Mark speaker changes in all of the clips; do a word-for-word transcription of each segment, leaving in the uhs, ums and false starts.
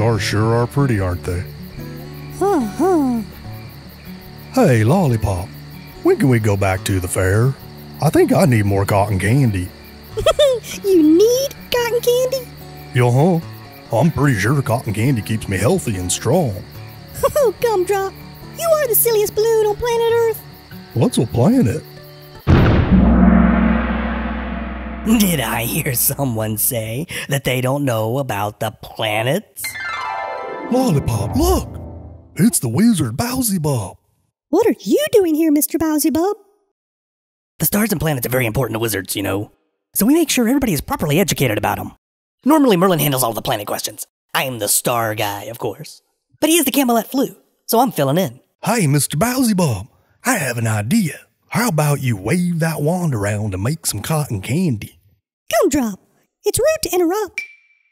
Speaker 1: Stars sure are pretty, aren't they?
Speaker 2: Huh-huh.
Speaker 1: Hey, Lollipop, when can we go back to the fair? I think I need more cotton candy.
Speaker 2: You need cotton candy?
Speaker 1: Yo-huh. I'm pretty sure cotton candy keeps me healthy and strong.
Speaker 2: Oh, Gumdrop, you are the silliest balloon on planet Earth.
Speaker 1: What's a planet?
Speaker 3: Did I hear someone say that they don't know about the planets?
Speaker 1: Lollipop, look! It's the wizard Bowzybub.
Speaker 2: What are you doing here, Mister Bowzybub?
Speaker 3: The stars and planets are very important to wizards, you know. So we make sure everybody is properly educated about them. Normally Merlin handles all the planet questions. I'm the star guy, of course. But he is the Camelot flu, so I'm filling in.
Speaker 1: Hey, Mister Bowzybub, I have an idea. How about you wave that wand around and make some cotton candy?
Speaker 2: Gumdrop, it's rude to interrupt.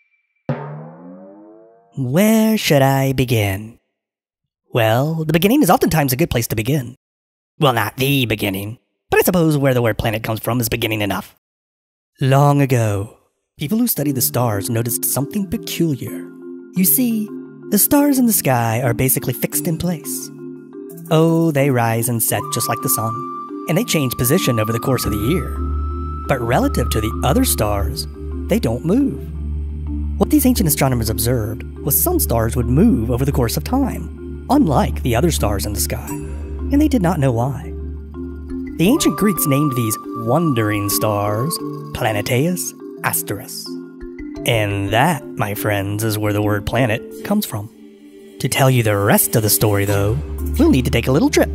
Speaker 3: Where should I begin? Well, the beginning is oftentimes a good place to begin. Well, not the beginning, but I suppose where the word planet comes from is beginning enough. Long ago, people who study the stars noticed something peculiar. You see, the stars in the sky are basically fixed in place. Oh, they rise and set just like the sun, and they change position over the course of the year. But relative to the other stars, they don't move. What these ancient astronomers observed was some stars would move over the course of time, unlike the other stars in the sky, and they did not know why. The ancient Greeks named these wandering stars Planeteus Asteris. And that, my friends, is where the word planet comes from. To tell you the rest of the story, though, we'll need to take a little trip.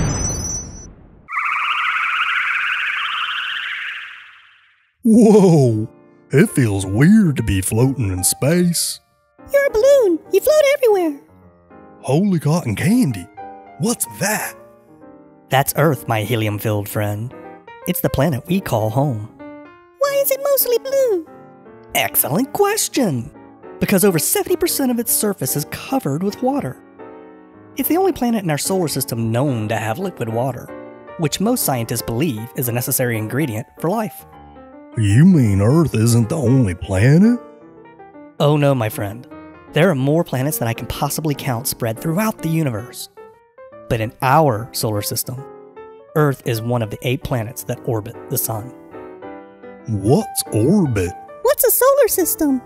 Speaker 1: Whoa! It feels weird to be floating in space.
Speaker 2: You're a balloon. You float everywhere.
Speaker 1: Holy cotton candy. What's that?
Speaker 3: That's Earth, my helium-filled friend. It's the planet we call home.
Speaker 2: Why is it mostly blue?
Speaker 3: Excellent question! Because over seventy percent of its surface is covered with water. It's the only planet in our solar system known to have liquid water, which most scientists believe is a necessary ingredient for life.
Speaker 1: You mean Earth isn't the only planet?
Speaker 3: Oh no, my friend. There are more planets than I can possibly count spread throughout the universe. But in our solar system, Earth is one of the eight planets that orbit the Sun.
Speaker 1: What's orbit?
Speaker 2: What's a solar system?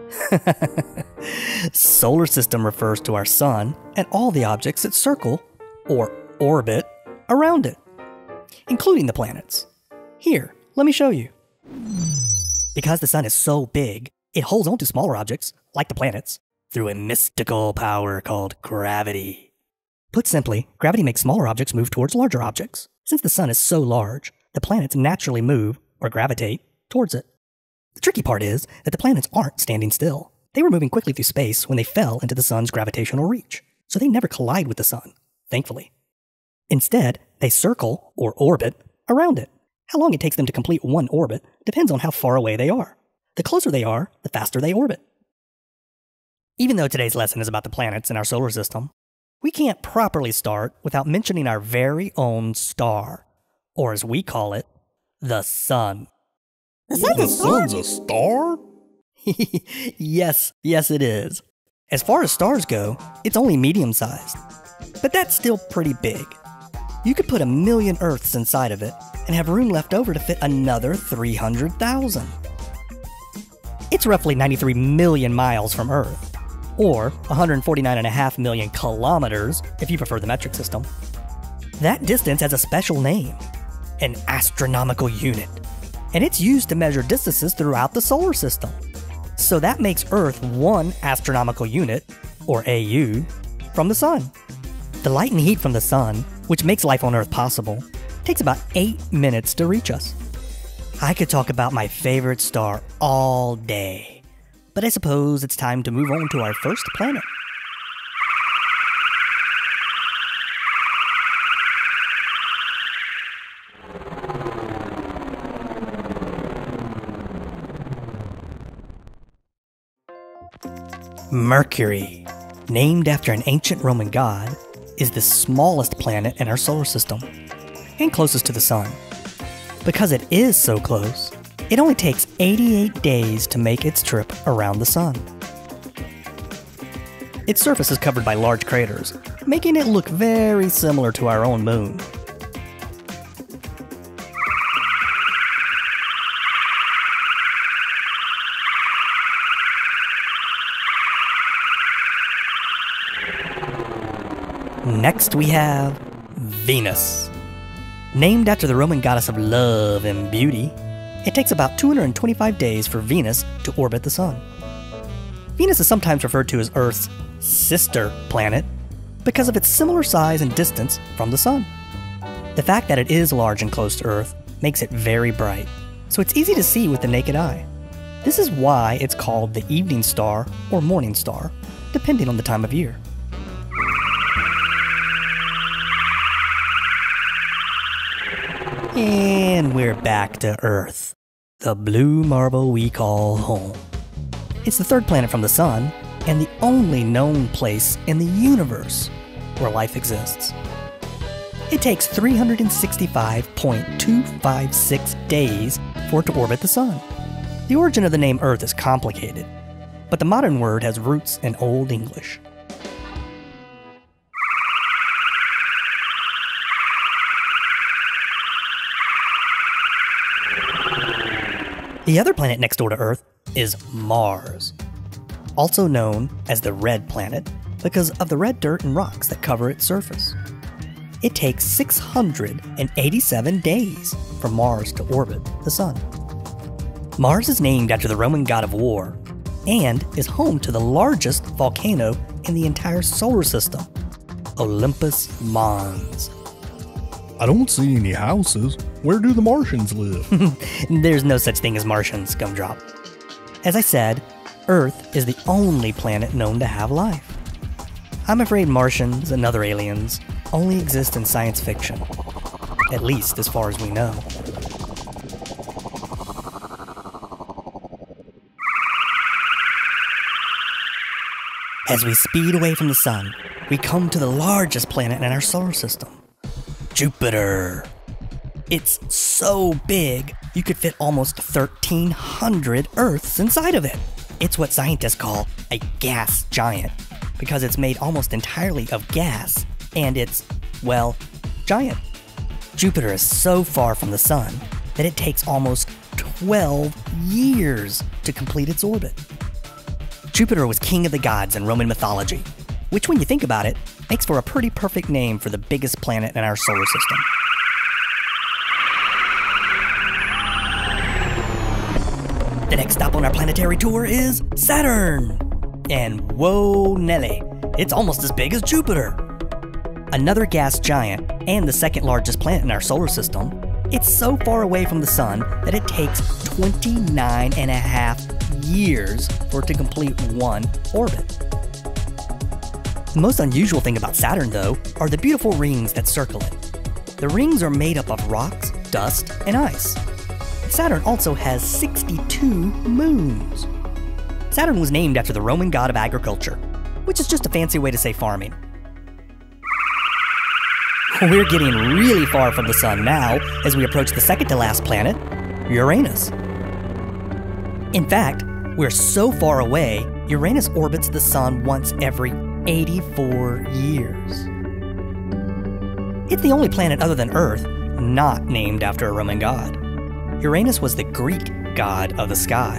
Speaker 3: Solar system refers to our Sun and all the objects that circle, or orbit, around it, including the planets. Here, let me show you. Because the Sun is so big, it holds on to smaller objects, like the planets, through a mystical power called gravity. Put simply, gravity makes smaller objects move towards larger objects. Since the Sun is so large, the planets naturally move, or gravitate, towards it. The tricky part is that the planets aren't standing still. They were moving quickly through space when they fell into the Sun's gravitational reach, so they never collide with the Sun, thankfully. Instead, they circle, or orbit, around it. How long it takes them to complete one orbit depends on how far away they are. The closer they are, the faster they orbit. Even though today's lesson is about the planets in our solar system, we can't properly start without mentioning our very own star, or as we call it, the Sun.
Speaker 2: The sun's
Speaker 1: the
Speaker 2: a star?
Speaker 1: sun's a star?
Speaker 3: Yes, yes it is. As far as stars go, it's only medium-sized. But that's still pretty big. You could put a million Earths inside of it and have room left over to fit another three hundred thousand. It's roughly ninety-three million miles from Earth, or one hundred forty-nine point five million kilometers if you prefer the metric system. That distance has a special name, an astronomical unit, and it's used to measure distances throughout the solar system. So that makes Earth one astronomical unit, or A U, from the Sun. The light and heat from the Sun, which makes life on Earth possible, takes about eight minutes to reach us. I could talk about my favorite star all day, but I suppose it's time to move on to our first planet. Mercury, named after an ancient Roman god, is the smallest planet in our solar system, and closest to the Sun. Because it is so close, it only takes eighty-eight days to make its trip around the Sun. Its surface is covered by large craters, making it look very similar to our own moon. Next we have Venus. Named after the Roman goddess of love and beauty, it takes about two hundred twenty-five days for Venus to orbit the Sun. Venus is sometimes referred to as Earth's sister planet because of its similar size and distance from the Sun. The fact that it is large and close to Earth makes it very bright, so it's easy to see with the naked eye. This is why it's called the evening star or morning star, depending on the time of year. And we're back to Earth, the blue marble we call home. It's the third planet from the Sun, and the only known place in the universe where life exists. It takes three hundred sixty-five point two five six days for it to orbit the Sun. The origin of the name Earth is complicated, but the modern word has roots in Old English. The other planet next door to Earth is Mars, also known as the Red Planet because of the red dirt and rocks that cover its surface. It takes six hundred eighty-seven days for Mars to orbit the Sun. Mars is named after the Roman god of war and is home to the largest volcano in the entire solar system, Olympus Mons.
Speaker 1: I don't see any houses. Where do the Martians live?
Speaker 3: There's no such thing as Martians, Gumdrop. As I said, Earth is the only planet known to have life. I'm afraid Martians and other aliens only exist in science fiction, at least as far as we know. As we speed away from the Sun, we come to the largest planet in our solar system, Jupiter. It's so big, you could fit almost thirteen hundred Earths inside of it. It's what scientists call a gas giant, because it's made almost entirely of gas, and it's, well, giant. Jupiter is so far from the Sun that it takes almost twelve years to complete its orbit. Jupiter was king of the gods in Roman mythology, which when you think about it, makes for a pretty perfect name for the biggest planet in our solar system. The next stop on our planetary tour is Saturn. And whoa Nelly, it's almost as big as Jupiter. Another gas giant and the second largest planet in our solar system, it's so far away from the Sun that it takes twenty-nine and a half years for it to complete one orbit. The most unusual thing about Saturn, though, are the beautiful rings that circle it. The rings are made up of rocks, dust, and ice. Saturn also has sixty-two moons. Saturn was named after the Roman god of agriculture, which is just a fancy way to say farming. We're getting really far from the Sun now as we approach the second to last planet, Uranus. In fact, we're so far away, Uranus orbits the Sun once every eighty-four years. It's the only planet other than Earth not named after a Roman god. Uranus was the Greek god of the sky.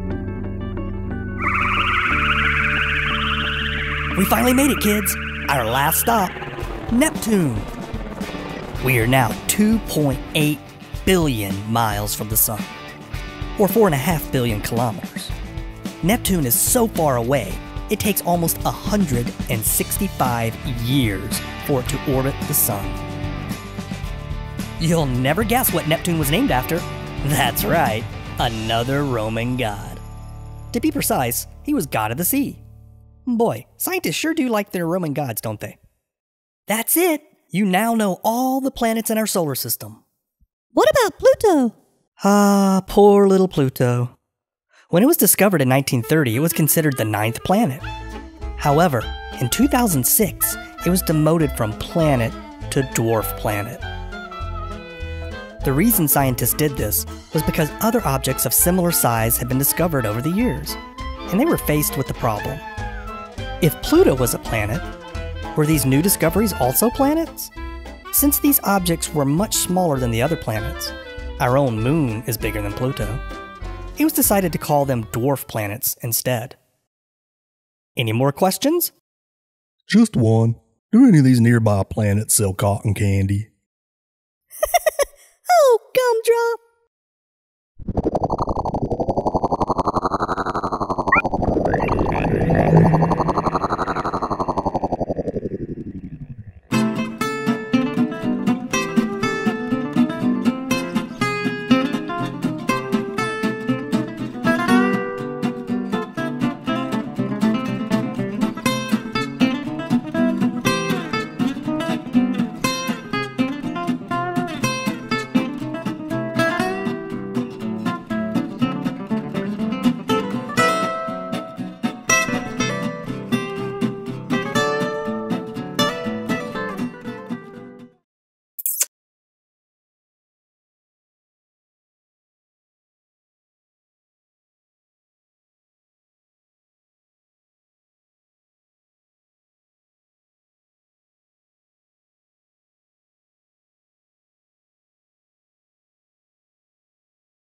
Speaker 3: We finally made it, kids! Our last stop, Neptune. We are now two point eight billion miles from the Sun, or four point five billion kilometers. Neptune is so far away, it takes almost one hundred sixty-five years for it to orbit the Sun. You'll never guess what Neptune was named after. That's right, another Roman god. To be precise, he was god of the sea. Boy, scientists sure do like their Roman gods, don't they? That's it! You now know all the planets in our solar system.
Speaker 2: What about Pluto?
Speaker 3: Ah, poor little Pluto. When it was discovered in nineteen thirty, it was considered the ninth planet. However, in two thousand six, it was demoted from planet to dwarf planet. The reason scientists did this was because other objects of similar size had been discovered over the years, and they were faced with the problem. If Pluto was a planet, were these new discoveries also planets? Since these objects were much smaller than the other planets, our own moon is bigger than Pluto, it was decided to call them dwarf planets instead. Any more questions?
Speaker 1: Just one. Do any of these nearby planets sell cotton candy?
Speaker 2: Oh, Gumdrop,